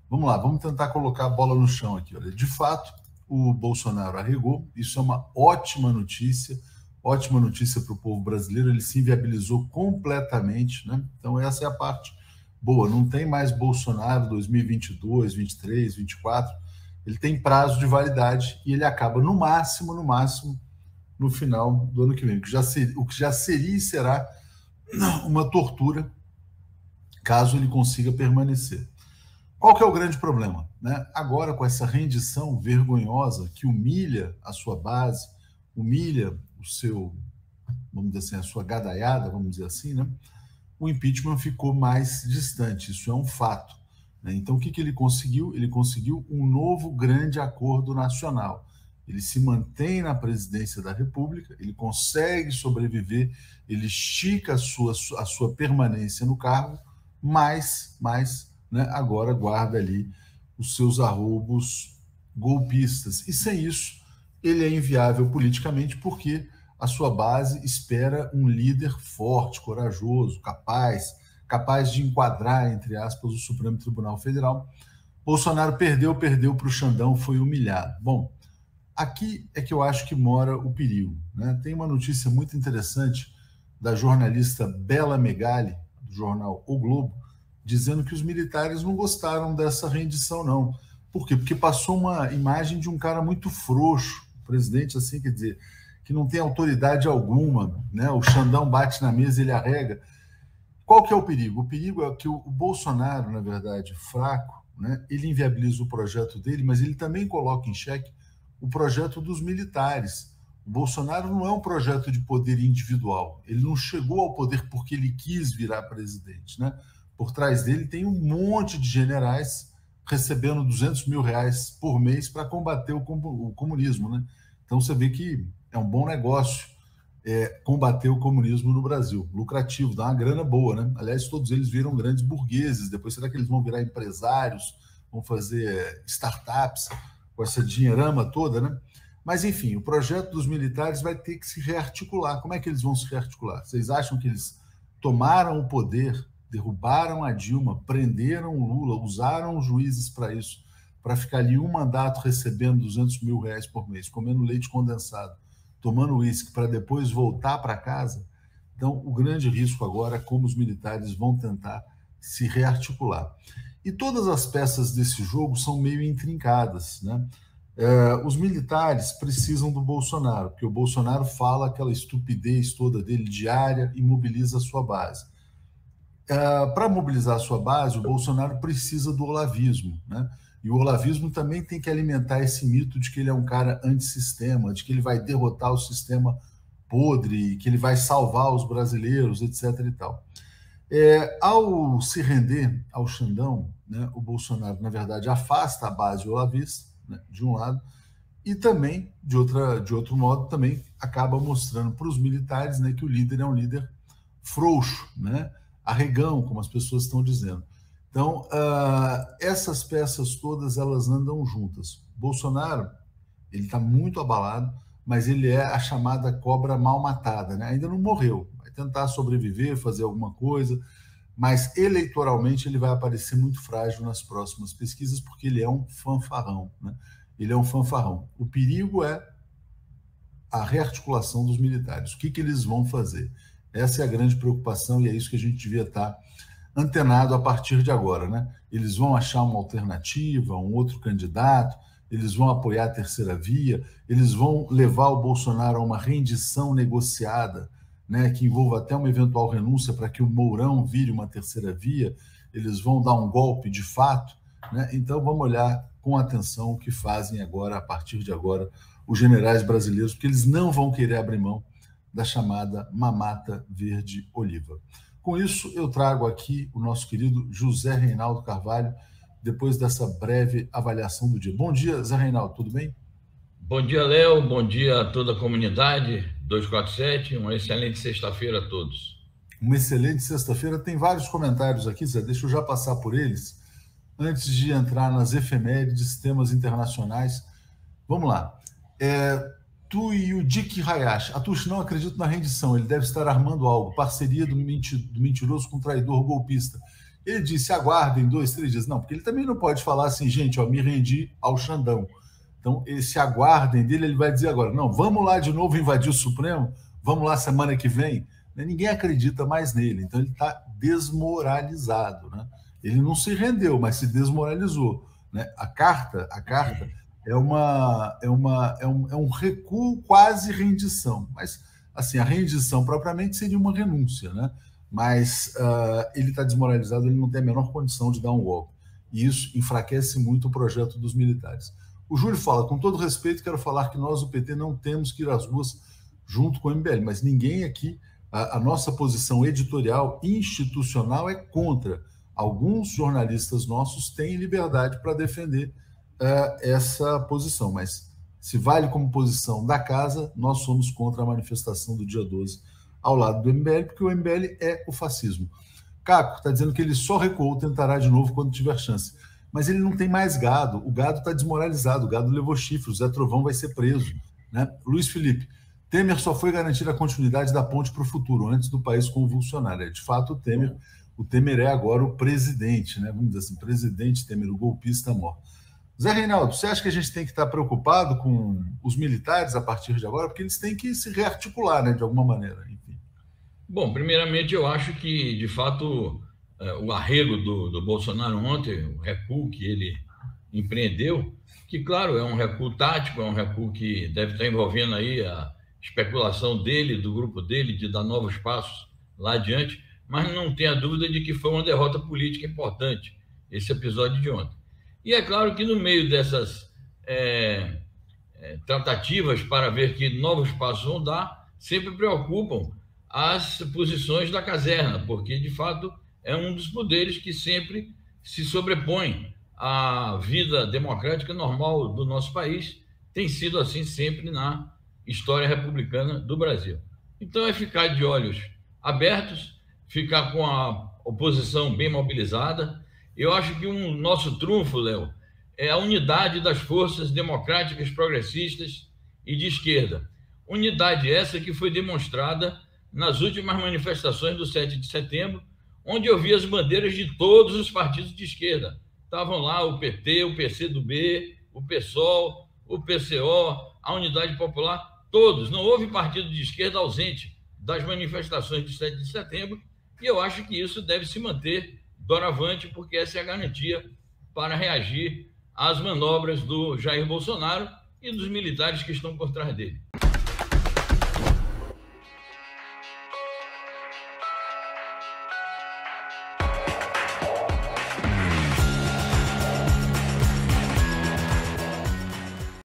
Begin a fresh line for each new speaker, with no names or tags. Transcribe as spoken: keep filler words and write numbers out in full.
vamos lá, vamos tentar colocar a bola no chão aqui. Olha, de fato, o Bolsonaro arregou, isso é uma ótima notícia, ótima notícia para o povo brasileiro, ele se inviabilizou completamente, né? Então essa é a parte boa, não tem mais Bolsonaro dois mil e vinte e dois, vinte e três, vinte e quatro, ele tem prazo de validade e ele acaba no máximo, no máximo, no final do ano que vem, o que já seria, o que já seria e será uma tortura caso ele consiga permanecer. Qual que é o grande problema? Né? Agora, com essa rendição vergonhosa que humilha a sua base, humilha o seu, vamos dizer assim, a sua gadaiada, vamos dizer assim, né? O impeachment ficou mais distante, isso é um fato. Né? Então, o que, que ele conseguiu? Ele conseguiu um novo grande acordo nacional. Ele se mantém na presidência da República, ele consegue sobreviver, ele estica a sua, a sua permanência no cargo, mas, mas né, agora guarda ali os seus arroubos golpistas. E sem isso, ele é inviável politicamente, porque a sua base espera um líder forte, corajoso, capaz, capaz de enquadrar, entre aspas, o Supremo Tribunal Federal. Bolsonaro perdeu, perdeu para o Xandão, foi humilhado. Bom, aqui é que eu acho que mora o perigo. Né? Tem uma notícia muito interessante da jornalista Bela Megali, do jornal O Globo, dizendo que os militares não gostaram dessa rendição, não. Por quê? Porque passou uma imagem de um cara muito frouxo, o presidente, assim, quer dizer, que não tem autoridade alguma, né? O Xandão bate na mesa e ele arrega. Qual que é o perigo? O perigo é que o Bolsonaro, na verdade, fraco, né? Ele inviabiliza o projeto dele, mas ele também coloca em xeque o projeto dos militares. O Bolsonaro não é um projeto de poder individual. Ele não chegou ao poder porque ele quis virar presidente, né? Por trás dele tem um monte de generais recebendo duzentos mil reais por mês para combater o comunismo, né? Então você vê que é um bom negócio é, combater o comunismo no Brasil. Lucrativo, dá uma grana boa, né? Aliás, todos eles viram grandes burgueses. Depois, será que eles vão virar empresários? Vão fazer é, startups com essa dinheirama toda, né? Mas, enfim, o projeto dos militares vai ter que se rearticular. Como é que eles vão se rearticular? Vocês acham que eles tomaram o poder, derrubaram a Dilma, prenderam o Lula, usaram os juízes para isso, para ficar ali um mandato recebendo duzentos mil reais por mês, comendo leite condensado, tomando uísque, para depois voltar para casa? Então, o grande risco agora é como os militares vão tentar se rearticular. E todas as peças desse jogo são meio intrincadas, né? É, os militares precisam do Bolsonaro, porque o Bolsonaro fala aquela estupidez toda dele diária e mobiliza a sua base. Uh, para mobilizar a sua base, o Bolsonaro precisa do olavismo, né? E o olavismo também tem que alimentar esse mito de que ele é um cara antissistema, de que ele vai derrotar o sistema podre, que ele vai salvar os brasileiros, etc e tal. É, ao se render ao Xandão, né, o Bolsonaro, na verdade, afasta a base olavista, né, de um lado, e também, de, outra, de outro modo, também acaba mostrando para os militares, né, que o líder é um líder frouxo, né? Arregão, como as pessoas estão dizendo. Então, uh, essas peças todas, elas andam juntas. Bolsonaro, ele está muito abalado, mas ele é a chamada cobra mal matada, né? Ainda não morreu, vai tentar sobreviver, fazer alguma coisa, mas eleitoralmente ele vai aparecer muito frágil nas próximas pesquisas, porque ele é um fanfarrão, né? Ele é um fanfarrão. O perigo é a rearticulação dos militares. O que, que eles vão fazer? Essa é a grande preocupação e é isso que a gente devia estar antenado a partir de agora, né? Eles vão achar uma alternativa, um outro candidato, eles vão apoiar a terceira via, eles vão levar o Bolsonaro a uma rendição negociada, né, que envolva até uma eventual renúncia para que o Mourão vire uma terceira via, eles vão dar um golpe de fato, né? Então vamos olhar com atenção o que fazem agora, a partir de agora, os generais brasileiros, porque eles não vão querer abrir mão da chamada mamata verde-oliva. Com isso, eu trago aqui o nosso querido José Reinaldo Carvalho, depois dessa breve avaliação do dia. Bom dia, Zé Reinaldo, tudo bem?
Bom dia, Léo. Bom dia a toda a comunidade duzentos e quarenta e sete. Uma excelente sexta-feira a todos.
Uma excelente sexta-feira. Tem vários comentários aqui, Zé, deixa eu já passar por eles, antes de entrar nas efemérides, temas internacionais. Vamos lá. É... Tu e o Dick Hayashi. Atush, não acredito na rendição. Ele deve estar armando algo. Parceria do, menti do mentiroso com o traidor golpista. Ele disse, aguardem dois, três dias. Não, porque ele também não pode falar assim, gente, ó, me rendi ao Xandão. Então, esse aguardem dele, ele vai dizer agora, não, vamos lá de novo invadir o Supremo, vamos lá semana que vem. Ninguém acredita mais nele, então ele está desmoralizado, né? Ele não se rendeu, mas se desmoralizou, né? A carta, a carta é uma é uma é um, é um recuo, quase rendição, mas assim a rendição propriamente seria uma renúncia, né? Mas uh, ele está desmoralizado, ele não tem a menor condição de dar um golpe, e isso enfraquece muito o projeto dos militares. O Júlio fala, com todo respeito, quero falar que nós, o P T, não temos que ir às ruas junto com o M B L, mas ninguém aqui, a, a nossa posição editorial institucional é contra. Alguns jornalistas nossos têm liberdade para defender uh, essa posição, mas se vale como posição da casa, nós somos contra a manifestação do dia doze ao lado do M B L, porque o M B L é o fascismo. Caco está dizendo que ele só recuou, tentará de novo quando tiver chance. Mas ele não tem mais gado, o gado está desmoralizado, o gado levou chifre, o Zé Trovão vai ser preso, né? Luiz Felipe, Temer só foi garantir a continuidade da ponte para o futuro, antes do país convulsionar. De fato, o Temer, o Temer é agora o presidente, né? Vamos dizer assim, presidente Temer, o golpista mor. Zé Reinaldo, você acha que a gente tem que estar preocupado com os militares a partir de agora? Porque eles têm que se rearticular, né, de alguma maneira, enfim.
Bom, primeiramente eu acho que, de fato, o arrego do, do Bolsonaro ontem, o recuo que ele empreendeu, que, claro, é um recuo tático, é um recuo que deve estar envolvendo aí a especulação dele, do grupo dele, de dar novos passos lá adiante, mas não tenha dúvida de que foi uma derrota política importante, esse episódio de ontem. E é claro que no meio dessas é, é, tratativas para ver que novos passos vão dar, sempre preocupam as posições da caserna, porque, de fato, é um dos poderes que sempre se sobrepõe à vida democrática normal do nosso país. Tem sido assim sempre na história republicana do Brasil. Então é ficar de olhos abertos, ficar com a oposição bem mobilizada. Eu acho que o um nosso trunfo, Léo, é a unidade das forças democráticas, progressistas e de esquerda. Unidade essa que foi demonstrada nas últimas manifestações do sete de setembro, onde eu vi as bandeiras de todos os partidos de esquerda. Estavam lá o P T, o P C do B, o PSOL, o P C O, a Unidade Popular, todos. Não houve partido de esquerda ausente das manifestações do sete de setembro, e eu acho que isso deve se manter doravante, porque essa é a garantia para reagir às manobras do Jair Bolsonaro e dos militares que estão por trás dele.